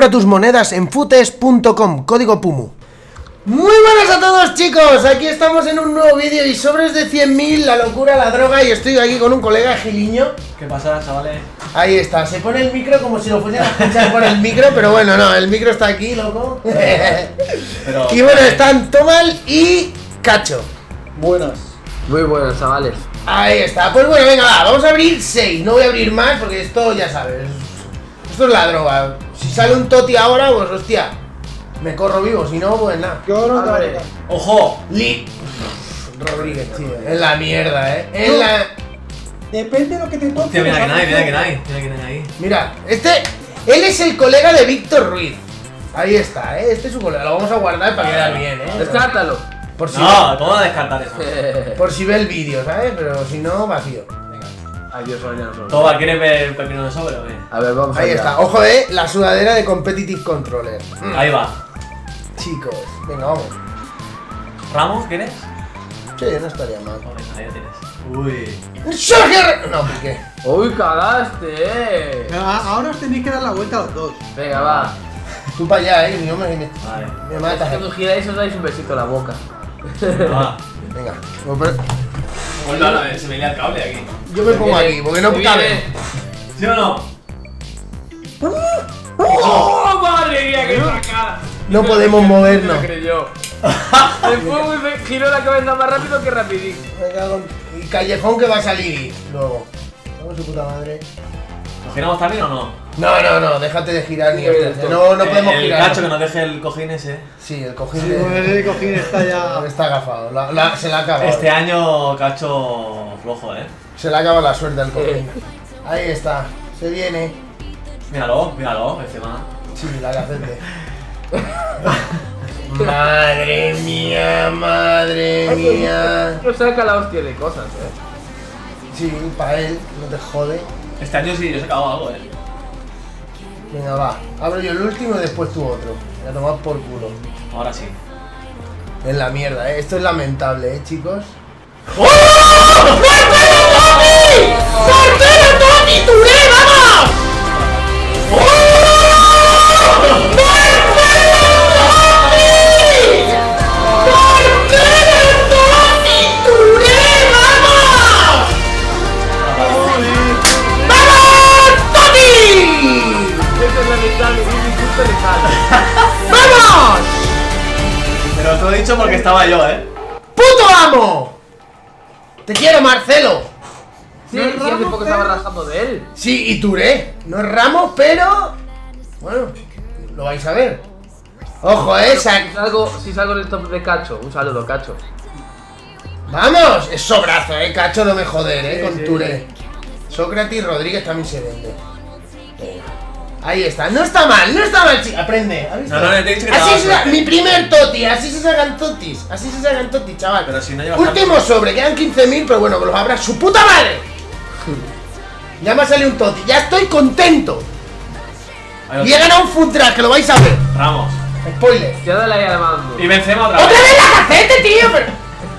Compra tus monedas en futes.com, código PUMU. Muy buenas a todos, chicos, aquí estamos en un nuevo vídeo y sobres de 100.000, la locura, la droga. Y estoy aquí con un colega Giliño. ¿Qué pasa, chavales? Ahí está, se pone el micro como si lo fuesen a escuchar por el micro, pero bueno, no, el micro está aquí, loco. Pero, y bueno, están Tomal y Cacho. Buenas. Muy buenas, chavales. Ahí está, pues bueno, venga, va, vamos a abrir 6, no voy a abrir más porque esto ya sabes, esto es la droga. Si sale un toti ahora, pues hostia, me corro vivo, si no, pues nada. ¡Ojo! Rodríguez, tío, es la mierda, es la... Depende de lo que te toque. Tío, mira que nadie, mira que nadie, mira que nadie ahí. Mira, él es el colega de Víctor Ruiz. Ahí está, este es su colega, lo vamos a guardar para quedar bien, Descártalo. Por si No, ¿cómo descartar eso? por si ve el vídeo, ¿sabes? Pero si no, vacío. Venga. Ay, Dios, ya no solo. ¿Todo quieres ver el pepino de sobre o qué? A ver, vamos Ahí allá. está, ojo, la sudadera de Competitive Controller. Ahí va. Chicos, venga, vamos. ¿Ramos quieres? Sí, no estaría mal. Oh, venga, ahí lo tienes. Uy. ¡Sergio! No, Piqué. Uy, cagaste, Ahora os tenéis que dar la vuelta a los dos. Venga, va. Tú para allá, me Vale. matas. Cuando giráis os dais un besito en la boca. Va. Venga, Se me lía el cable aquí. yo me pongo aquí, porque no Se cabe. viene. ¿Sí o no? ¡Oh, madre mía, qué sacada! No podemos movernos. Me lo creyó. Después me giró la cabeza más rápido que rapidín. Me cago en- Y Callejón que va a salir luego. Vamos, su puta madre. ¿Nos giramos también o no? No, déjate de girar ni hostias. No podemos el girar. cacho que nos deje el cojín ese. Sí, el cojín Sí, pues el cojín está ya. está agafado. Se le ha acabado. Este año, cacho flojo, Se le ha acabado la suerte al cojín. Ahí está. Se viene. Míralo, encima. Sí, la gacete. Madre mía, madre mía. No saca la hostia de cosas, Sí, para él, no te jode. Este año sí, yo he sacado algo, Venga, va. Abro yo el último y después tú otro. Ya tomad por culo. Ahora sí. Es la mierda, Esto es lamentable, chicos. Eso es lamentable, y justo le sale. ¡Vamos! Pero te lo he dicho porque estaba yo, ¡Puto amo! Te quiero, Marcelo. Sí, No es sí, hace Ramos, poco pero- estaba rajando de él. Sí, y Touré. No es Ramos, pero... Bueno, lo vais a ver. Ojo, esa. Si salgo en el top de Cacho, un saludo, Cacho. Vamos, es sobrazo, Cacho, no me joder, con Touré. Sócrates Rodríguez también se vende. Venga. Ahí está, no está mal, chico. Aprende. ¿has visto? No, te he dicho que te así daba se suerte. mi primer toti, así se sacan totis. Así se sacan totis, chaval. Pero si no llevas Último sobre, quedan 15.000, pero bueno, que los habrá su puta madre. Ya me ha salido un toti, ya estoy contento. Ahí lo Y he ganado un food truck, que lo vais a ver. Ramos. Spoiler. Ya dale ahí al mando. Y Benzema otra ¡Otra vez. vez la cacete, tío! Pero...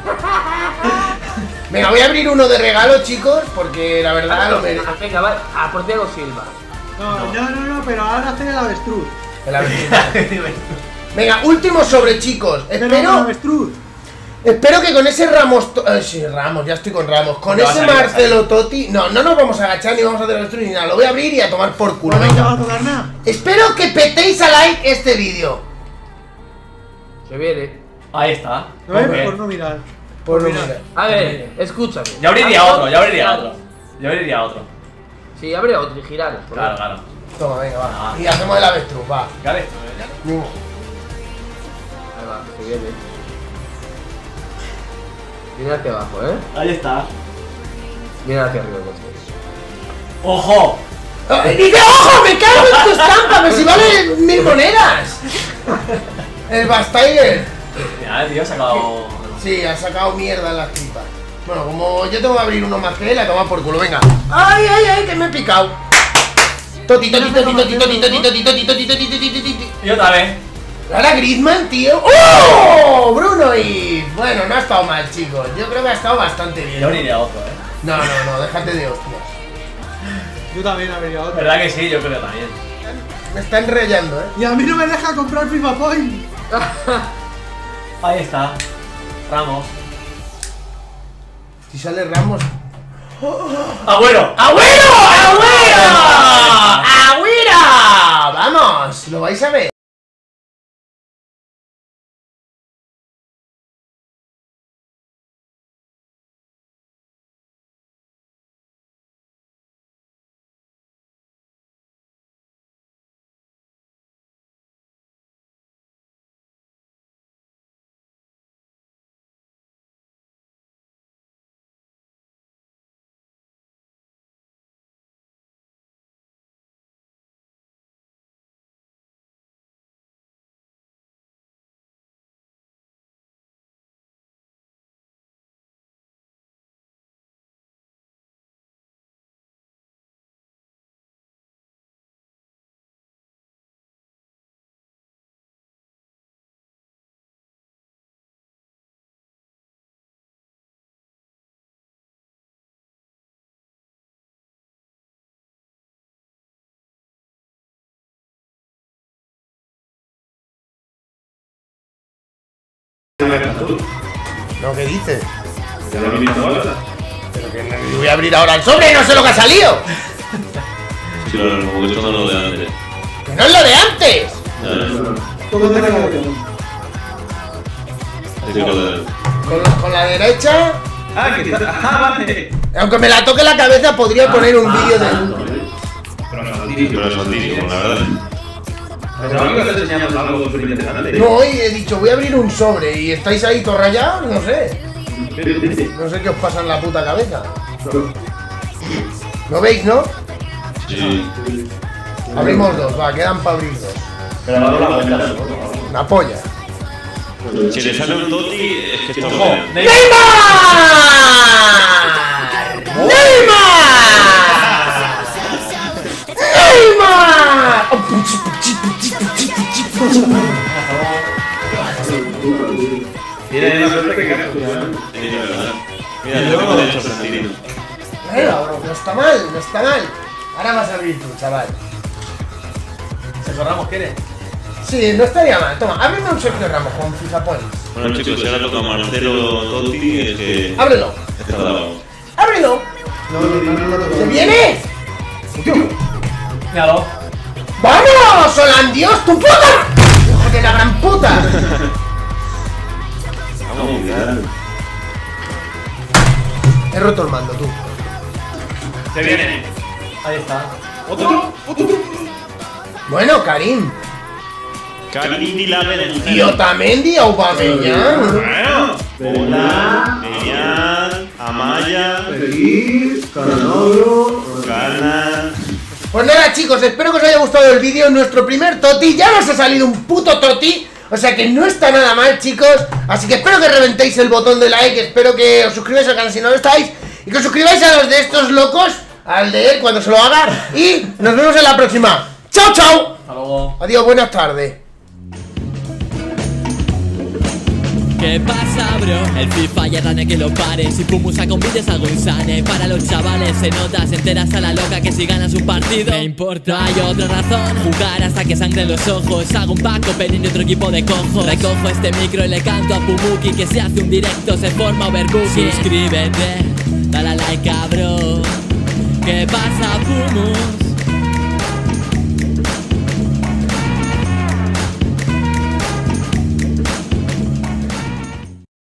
Venga, voy a abrir uno de regalo, chicos, porque la verdad lo merece. Venga, va, a por Thiago Silva. No, pero ahora hacer el avestruz. El avestruz. Venga, último sobre, chicos. Pero el Espero avestruz. que con ese Ramos... sí, Ramos, ya estoy con Ramos. Con ¿Dónde va a ese salir? Marcelo Totti... No nos vamos a agachar ni vamos a hacer avestruz ni nada. Lo voy a abrir y a tomar por culo. No te va a Venga. tocar nada. Espero que petéis a like este vídeo. Se viene. Ahí está. No es Ok. por no mirar. Por no Mira. mirar. A ver, escúchame. Ya abriría otro, ya abriría otro. Yo abriría otro. Sí, abre otro y giraros. por Claro, favor. claro. Toma, venga, va. Ah. Y hacemos el avestruz, va. Claro. Ahí va, se viene. Mira hacia abajo, Ahí está. Mira hacia arriba, coche. ¡Ojo! ¡Dice, ojo! ¡Me cago en tu estampa! ¡Pero si vale 1000 monedas! El Bastiger. Mira, tío, he sacado. Sí, ha sacado mierda en las tripas. Bueno, como yo tengo que abrir uno más que él, a tomar por culo, venga. ¡Ay, que me he picado! Toti, toti, toti, toti, toti, toti, toti, toti, toti, toti, toti, toti. Y otra vez. Ahora Griezmann, tío. ¡Oh! Bruno y... Bueno, no ha estado mal, chicos. Yo creo que ha estado bastante bien. Yo abriría otro, No, déjate de hostias. Yo también habría otro. ¿Verdad que sí? Yo creo que también. Me está enrollando, Y a mí no me deja comprar FIFA Point. Ahí está. Ramos. Si sale Ramos. ¡Agüero! ¡Agüero! ¡Agüero! ¡Agüero! ¡Vamos! Lo vais a ver. ¿No? ¿Qué dices? Pero que no, voy a abrir ahora el sobre y no sé lo que ha salido. Sí, claro, como que esto no es lo de antes. ¡Que no es lo de antes! Con la derecha. Vale. Aunque me la toque la cabeza, podría poner un vídeo de. Pero es fantástico, la verdad. No, hoy he dicho, voy a abrir un sobre y estáis ahí todos rayados, no sé. No sé qué os pasa en la puta cabeza. ¿Lo veis, no? Sí. Abrimos dos, va, quedan para abrir dos. Pero no la vuelta. Una polla. Si le sale un Totti, es que esto ¡Ojo! no ¡Neymar! ¡Neymar! ¡Neymar! Mira, yo me he hecho sentido. Bueno, bro, no está mal, no está mal. Ahora vas a abrir tú, chaval. ¿Sergio Ramos quiere? Sí, no estaría mal. Toma, ábreme un Sergio Ramos con FIFA Points. Bueno chicos, si ahora toca Marcelo Totti, es que... Ábrelo. Está dado. ¡Ábrelo! ¿Se viene? Míralo. ¡Vamos! ¡Hola, Dios, tu puta! ¡Hijo de la gran puta! Vamos, cuidado. He roto el mando, tú. Se viene. Ahí está. Otro. Bueno, Karim. Karim la Berenjena. Y Otamendi, Aubameyang. Bueno. Hola. Median. Amaya. Cana. Pues nada, chicos, espero que os haya gustado el vídeo. Nuestro primer Toti, ya nos ha salido un puto Toti. O sea que no está nada mal, chicos. Así que espero que reventéis el botón de like. Espero que os suscribáis al canal si no lo estáis. Y que os suscribáis a los de estos locos. Al de él cuando se lo haga. Y nos vemos en la próxima. ¡Chao, chao! Hasta luego. Adiós, buenas tardes. ¿Qué pasa, bro? El FIFA ya dame que lo pare. Si Pumu saca un vídeo es algo insane. Para los chavales se nota, se enteras a la loca que si ganas un partido me importa, no hay otra razón. Jugar hasta que sangren los ojos. Hago un pack opening de otro equipo de cojos. Recojo este micro y le canto a Pumuki que si hace un directo se forma overbooking. Suscríbete, dale a like, cabrón. ¿Qué pasa, Pumus?